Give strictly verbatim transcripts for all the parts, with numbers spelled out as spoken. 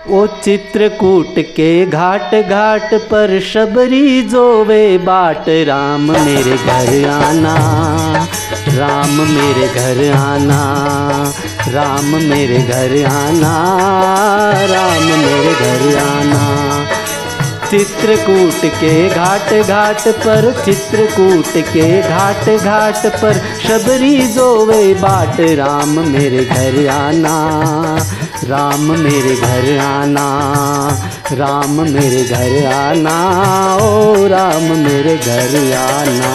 ओ चित्रकूट के घाट घाट पर शबरी जोवे बाट, राम मेरे घर आना, राम मेरे घर आना, राम मेरे घर आना, राम मेरे घर आना। चित्रकूट के घाट घाट पर, चित्रकूट के घाट घाट पर शबरी जोवे बाट, राम मेरे घर आना, राम मेरे घर आना, राम मेरे घर आना, ओ राम मेरे घर आना।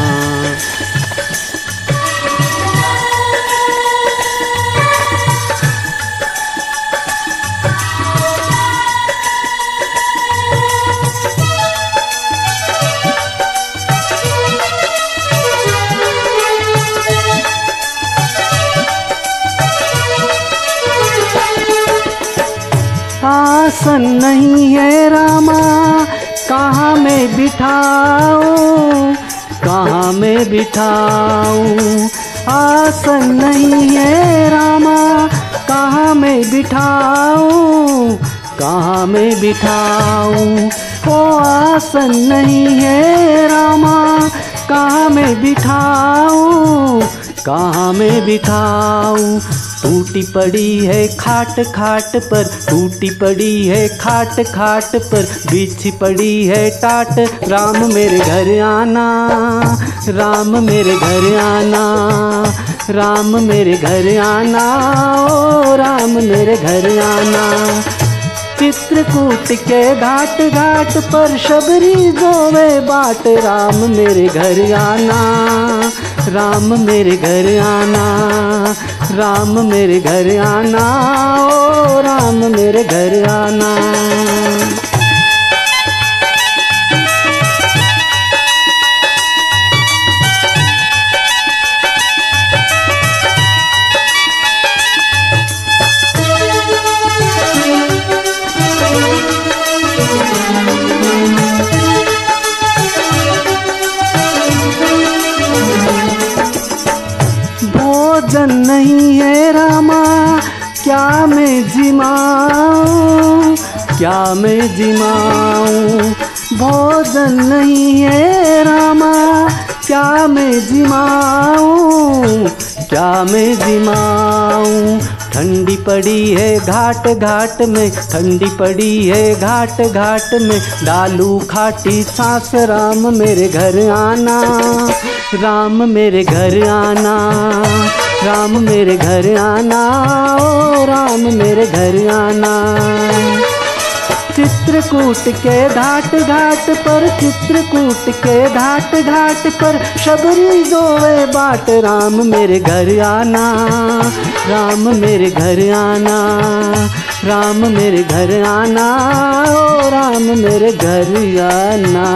आसन नहीं है रामा कहाँ मैं बिठाऊं, कहाँ मैं बिठाऊं। आसन नहीं है रामा कहाँ मैं बिठाऊं, कहाँ मैं बिठाऊं। ओ आसन नहीं है रामा कहाँ मैं बिठाऊं, कहाँ मैं बिठाऊं। टूटी पड़ी है खाट खाट पर, टूटी पड़ी है खाट खाट पर, बिछी पड़ी है टाट, राम मेरे घर आना, राम मेरे घर आना, राम मेरे घर आना, ओ राम मेरे घर आना। चित्रकूट के घाट घाट पर शबरी जोवे बाट, राम मेरे घर आना, राम मेरे घर आना, राम मेरे घर आना, ओ राम मेरे घर आना। भोजन नहीं है रामा क्या मैं जिमाऊं, क्या मैं जिमाऊं। भोजन नहीं है रामा क्या मैं जिमाऊं, क्या मैं जिमाऊं। ठंडी पड़ी है घाट घाट में, ठंडी पड़ी है घाट घाट में, डालू खाटी सांस, राम मेरे घर आना, राम मेरे घर आना, राम मेरे घर आना, ओ राम मेरे घर आना। चित्रकूट के घाट घाट पर, चित्रकूट के घाट घाट पर शबरी जोवे बाट, राम मेरे घर आना, राम मेरे घर आना, राम मेरे घर आना, ओ राम मेरे घर आना।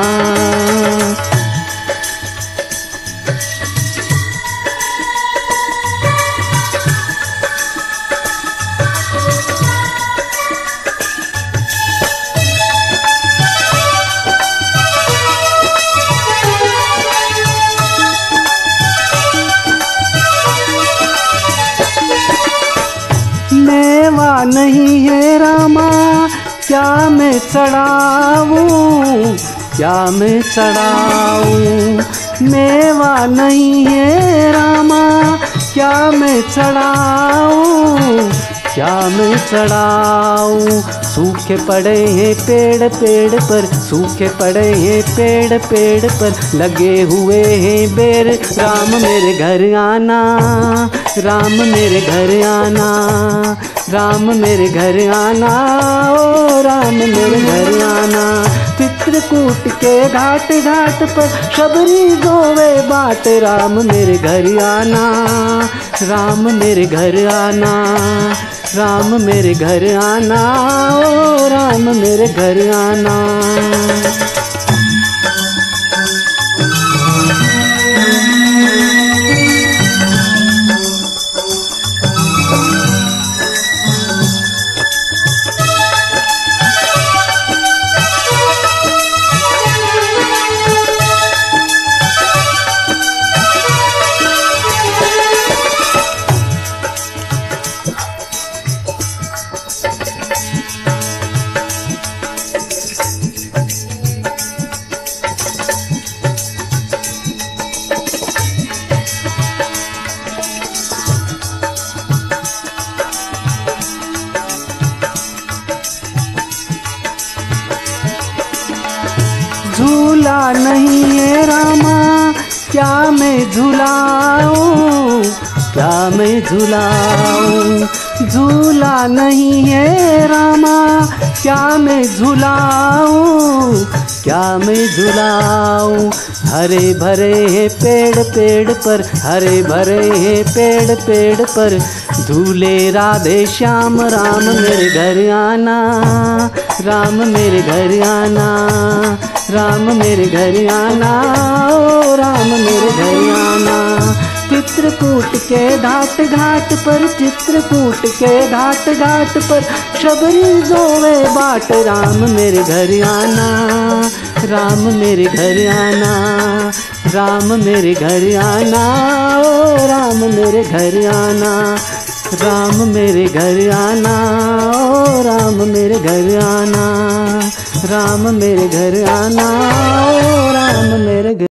मेवा नहीं है रामा क्या मैं चढ़ाऊं, क्या मैं चढ़ाऊं। मेवा नहीं है रामा क्या मैं चढ़ाऊं, क्या मैं चढ़ाऊं। सूखे पड़े हैं पेड़ पेड़ पर, सूखे पड़े हैं पेड़ पेड़ पर, लगे हुए हैं बेर, राम मेरे घर आना, राम मेरे घर आना, राम मेरे घर आना, ओ राम मेरे घर आना। चित्रकूट के घाट घाट पर शबरी जोवे बाट, राम मेरे घर आना, राम मेरे घर आना, राम मेरे घर आना, ओ राम मेरे घर आना। झूला नहीं है रामा क्या मैं झूलाऊं, क्या मैं झूलाऊं। झूला नहीं है रामा क्या मैं झूलाऊं, क्या मैं झूलाऊं। हरे भरे हैं पेड़ पेड़ पर, हरे भरे हैं पेड़ पेड़ पर, झूले राधे श्याम। राम मेरे घर आना, राम मेरे घर आना, राम मेरे घर आना, ओ राम मेरे घर आना। चित्रकूट के घाट घाट पर, चित्रकूट के घाट घाट पर, शबरी जोवे बाट। राम मेरे घर आना, राम मेरे घर आना, राम मेरे घर आना, ओ राम मेरे घर आना, राम मेरे घर आना, ओ राम मेरे घर आना, राम मेरे घर आना, ओ राम मेरे घर